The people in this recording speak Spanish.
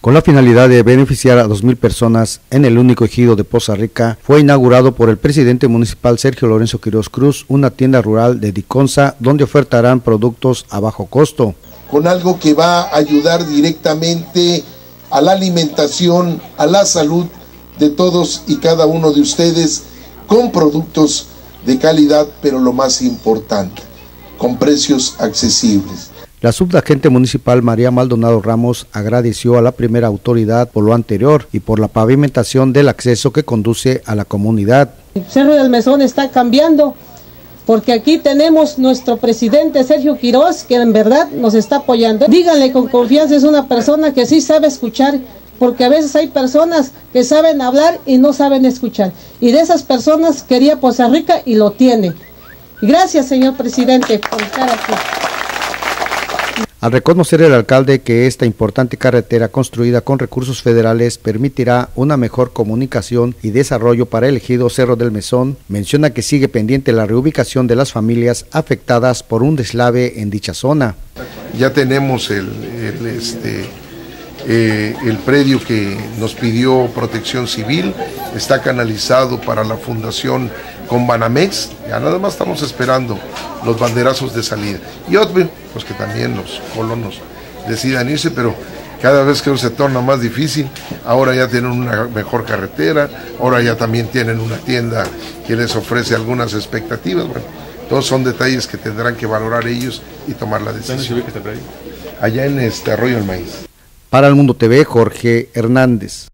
Con la finalidad de beneficiar a 2,000 personas en el único ejido de Poza Rica, fue inaugurado por el presidente municipal Sergio Lorenzo Quiroz Cruz una tienda rural de Diconsa donde ofertarán productos a bajo costo. Con algo que va a ayudar directamente a la alimentación, a la salud de todos y cada uno de ustedes, con productos de calidad, pero lo más importante, con precios accesibles. La subagente municipal María Maldonado Ramos agradeció a la primera autoridad por lo anterior y por la pavimentación del acceso que conduce a la comunidad. El Cerro del Mesón está cambiando porque aquí tenemos nuestro presidente Sergio Quiroz, que en verdad nos está apoyando. Díganle con confianza, es una persona que sí sabe escuchar, porque a veces hay personas que saben hablar y no saben escuchar. Y de esas personas quería Poza Rica y lo tiene. Gracias, señor presidente, por estar aquí. Al reconocer el alcalde que esta importante carretera construida con recursos federales permitirá una mejor comunicación y desarrollo para el ejido Cerro del Mesón, menciona que sigue pendiente la reubicación de las familias afectadas por un deslave en dicha zona. Ya tenemos el predio que nos pidió Protección Civil, está canalizado para la fundación con Banamex, ya nada más estamos esperando los banderazos de salida. Y otro, pues que también los colonos decidan irse, pero cada vez que se torna más difícil, ahora ya tienen una mejor carretera, ahora ya también tienen una tienda que les ofrece algunas expectativas. Bueno, todos son detalles que tendrán que valorar ellos y tomar la decisión. Allá en Arroyo del Maíz. Para El Mundo TV, Jorge Hernández.